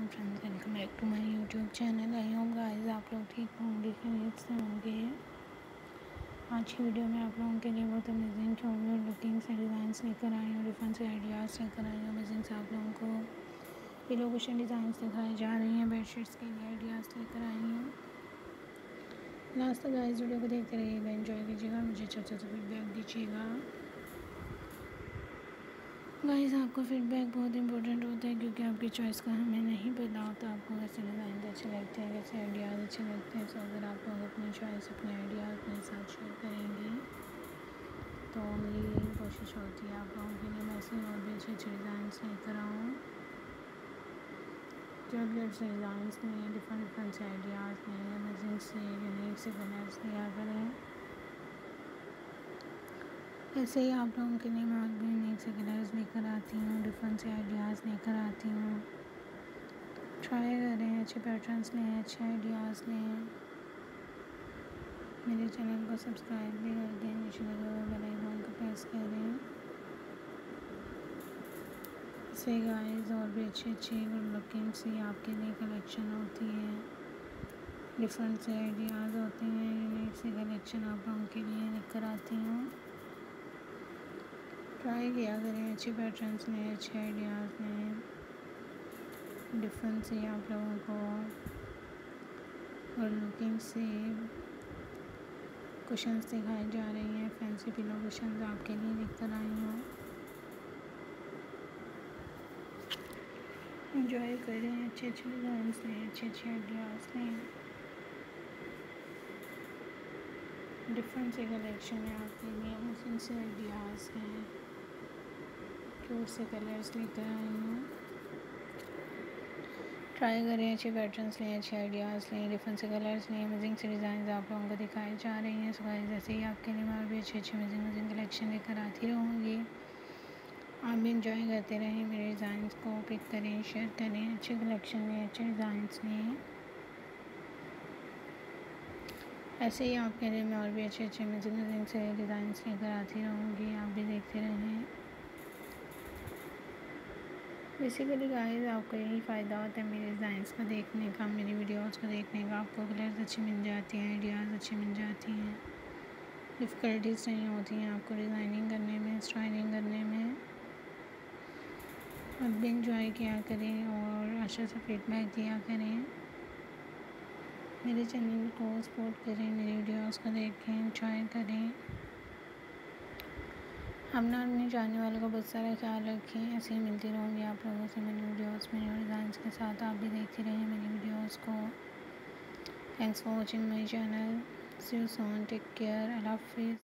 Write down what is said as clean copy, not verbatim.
Friends, welcome back to my YouTube channel. I hope guys आप लोग ठीक होंगे, खैरियत से होंगे। आज की वीडियो में आप लोगों के लिए बहुत अमेजिंग क्यूट और लुकिंग से डिज़ाइंस लेकर आई हूँ, डिफरेंट से आइडियाज़ लेकर आई हूँ। अमेजिंग से आप लोगों को पिलो कुशन डिज़ाइंस दिखाई जा रही हैं, बेडशीट्स के लिए आइडियाज़ लेकर आई हूँ। लास्ट तक गाइस वीडियो को देखते रहिएगा, एंजॉय कीजिएगा, मुझे अच्छा सा फीडबैक दीजिएगा। गाइस आपका फीडबैक बहुत इंपॉर्टेंट होता है, क्योंकि आपकी चॉइस का हमें नहीं पता होता आपको कैसे डिज़ाइन अच्छे लगते हैं, कैसे आइडियाज़ अच्छे लगते हैं। सो अगर आप लोग अपनी चॉइस, अपने आइडियाज़ अपने साथ शेयर करेंगे तो मेरी यही कोशिश होती है आप लोगों के लिए मैं ऐसे और भी अच्छे अच्छे डिज़ाइंस लेकर आऊँ, क्यूट से डिज़ाइंस में डिफरेंट से आइडियाज़ में अमेजिंग से यूनिक से कलर्स दिया करें। ऐसे ही आप लोगों के लिए मैं और भी यूनिक से कलर्स लेकर आती हूँ, डिफरेंट से आइडियाज़ लेकर आती हूँ। ट्राई करें, अच्छे पैटर्न्स लें, अच्छे आइडियाज़ लें। मेरे चैनल को सब्सक्राइब भी कर दें, नीचे लगे हुए बेल आइकन को प्रेस करें। ऐसे गाइस और भी अच्छी अच्छी गुड लुकिंग सी आपके लिए कलेक्शन होती है, डिफरेंट से आइडियाज़ होते हैं, यूनिक से कलेक्शन आप लोगों के लिए लेकर आती हूँ। ट्राई किया करें, अच्छे पैटर्न्स लें, अच्छे आइडियाज़ लें, डिफरेंट से आप लोगों को और लुकिंग से कुशन्स दिखाई जा रही हैं। फैंसी पिलो कुशन्स आपके लिए लेकर आई हूँ, एंजॉय करें, अच्छे अच्छे डिज़ाइंस लें, अच्छे अच्छे आइडियाज़ लें। डिफरेंट से कलेक्शन है आपके लिए, डिफरेंट से आइडियाज़ हैं, क्यूट से कलर्स लेकर आई हूँ। ट्राई करें, अच्छे पैटर्न्स लें, अच्छे आइडियाज़ लें, डिफरेंट से कलर्स लें, अमेजिंग से डिज़ाइन आप लोगों को दिखाई जा रही हैं। सो गाइस ऐसे ही आपके लिए मैं और भी अच्छे अच्छे अमेजिंग कलेक्शन लेकर आती रहूँगी। आप भी इंजॉय करते रहें, मेरे डिज़ाइंस को पिक करें, शेयर करें, अच्छे कलेक्शन लें, अच्छे डिज़ाइंस लें। ऐसे ही आपके लिए मैं और भी अच्छे अच्छे अमेजिंग से डिज़ाइंस लेकर आती रहूँगी। आप भी देखते रहें। बेसिकली गाइस आपको यही फ़ायदा होता है मेरे डिज़ाइंस को देखने का, मेरी वीडियोस को देखने का। आपको कलर्स अच्छी मिल जाती हैं, आइडियाज़ अच्छी मिल जाती हैं, डिफ़िकल्टीज नहीं होती हैं आपको डिज़ाइनिंग करने में, स्टाइलिंग करने में। आप भी इंजॉय किया करें और अच्छा सा फीडबैक दिया करें। मेरे चैनल को सपोर्ट करें, मेरी वीडियोस को देखें, इंजॉय करें। अपना अपने जानने वालों का बहुत सारा ख्याल रखें। ऐसे ही मिलती रहूँगी आप लोगों से मेरी वीडियोस में न्यू डिज़ाइंस के साथ। आप भी देखते रहें मेरी वीडियोस को। Thanks for watching my channel. See you soon, take care, अल्लाह हाफिज़।